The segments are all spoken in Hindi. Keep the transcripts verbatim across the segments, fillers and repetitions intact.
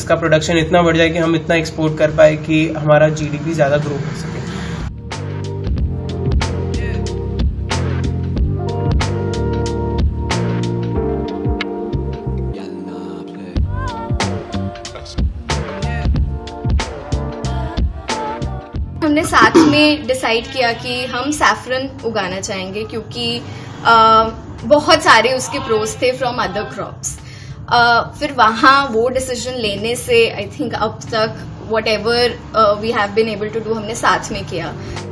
इसका प्रोडक्शन इतना बढ़ जाए कि हम इतना एक्सपोर्ट कर पाए कि हमारा जीडीपी ज़्यादा ग्रो कर सके। हमने साथ में डिसाइड किया कि हम सैफरन उगाना चाहेंगे क्योंकि आ, बहुत सारे उसके प्रोज थे फ्रॉम अदर क्रॉप्स। फिर वहाँ वो डिसीजन लेने से आई थिंक अब तक whatever we have been able to do हमने साथ में किया।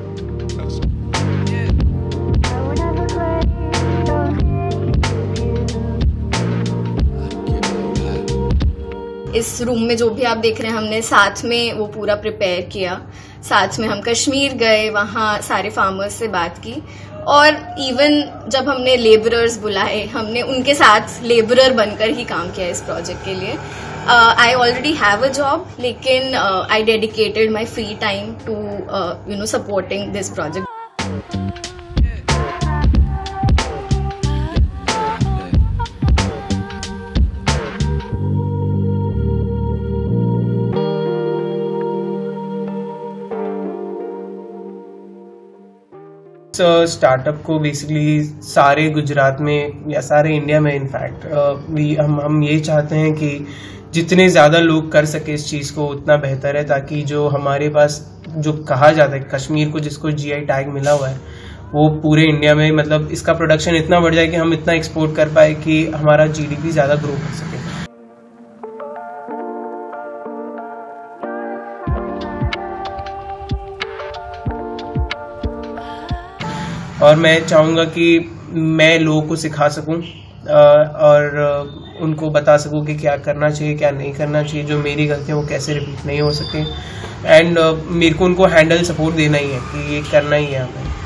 इस रूम में जो भी आप देख रहे हैं हमने साथ में वो पूरा प्रिपेयर किया। साथ में हम कश्मीर गए, वहाँ सारे फार्मर्स से बात की और इवन जब हमने लेबरर्स बुलाए हमने उनके साथ लेबरर बनकर ही काम किया इस प्रोजेक्ट के लिए। I already have a job लेकिन I dedicated my free time to you know supporting this project. Startup को बेसिकली सारे गुजरात में या सारे इंडिया में इनफैक्ट वी हम हम ये चाहते हैं कि जितने ज़्यादा लोग कर सके इस चीज़ को उतना बेहतर है, ताकि जो हमारे पास जो कहा जाता है कश्मीर को जिसको जीआई टैग मिला हुआ है वो पूरे इंडिया में मतलब इसका प्रोडक्शन इतना बढ़ जाए कि हम इतना एक्सपोर्ट कर पाए कि हमारा जीडीपी ज़्यादा ग्रो कर सके। और मैं चाहूँगा कि मैं लोगों को सिखा सकूँ और उनको बता सकूँ कि क्या करना चाहिए क्या नहीं करना चाहिए, जो मेरी गलतियाँ वो कैसे रिपीट नहीं हो सके। एंड मेरे को उनको हैंडल सपोर्ट देना ही है कि ये करना ही है हमें।